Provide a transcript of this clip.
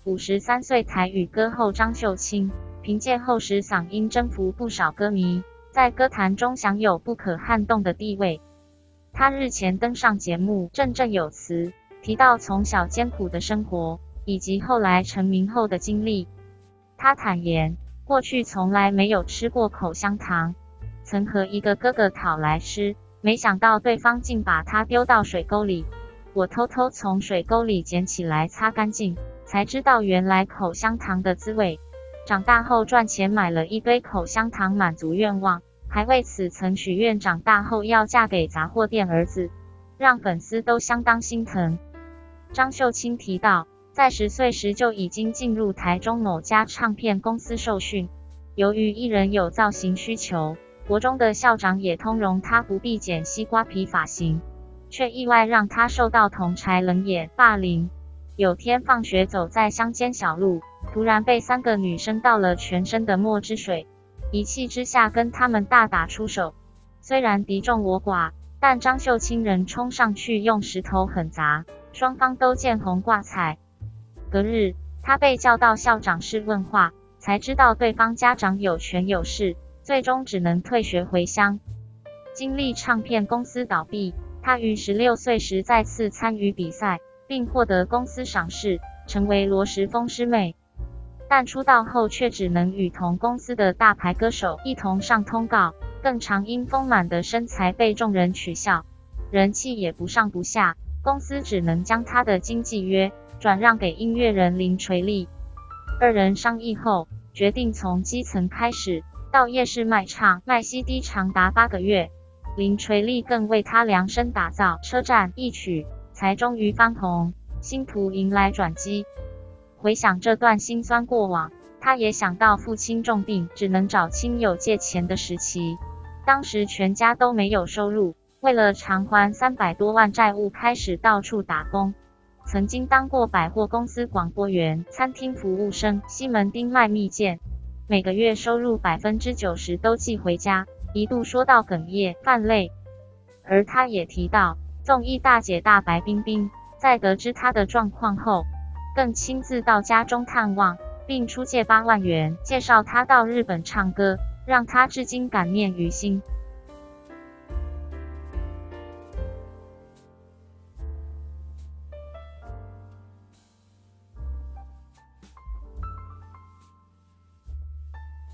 53岁台语歌后张秀卿，凭借厚实嗓音征服不少歌迷，在歌坛中享有不可撼动的地位。她日前登上节目，振振有词，提到从小艰苦的生活，以及后来成名后的经历。她坦言，过去从来没有吃过口香糖，曾和一个哥哥讨来吃，没想到对方竟把它丢到水沟里。我偷偷从水沟里捡起来擦干净，才知道原来口香糖的滋味。长大后赚钱买了一堆口香糖满足愿望，还为此曾许愿长大后要嫁给杂货店儿子，让粉丝都相当心疼。张秀卿提到，在10岁时就已经进入台中某家唱片公司受训，由于艺人有造型需求，国中的校长也通融他不必剪西瓜皮发型，却意外让他受到同儕冷眼霸凌。有天放学走在乡间小路，突然被3个女生倒了全身的墨汁水，一气之下跟他们大打出手。虽然敌众我寡，但张秀卿仍冲上去用石头狠砸，双方都见红挂彩。隔日，他被叫到校长室问话，才知道对方家长有权有势，最终只能退学回乡。经历唱片公司倒闭，他于16岁时再次参与比赛，并获得公司赏识，成为罗时丰师妹。但出道后却只能与同公司的大牌歌手一同上通告，更常因丰满的身材被众人取笑，人气也不上不下，公司只能将他的经纪约转让给音乐人林垂立。二人商议后，决定从基层开始，到夜市卖唱卖 CD 长达8个月。林垂立更为他量身打造《车站》一曲，才终于翻红，星途迎来转机。回想这段辛酸过往，他也想到父亲重病，只能找亲友借钱的时期。当时全家都没有收入，为了偿还300多万债务，开始到处打工。曾经当过百货公司广播员、餐厅服务生、西门町卖蜜饯，每个月收入90%都寄回家，一度说到哽咽、泛泪。而他也提到，综艺大姐大白冰冰在得知他的状况后，更亲自到家中探望，并出借8万元介绍他到日本唱歌，让他至今感念于心。